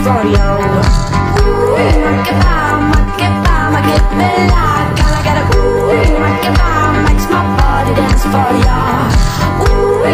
rodeo. Ooh, make me like, girl, I got a ooh, make my body dance for you.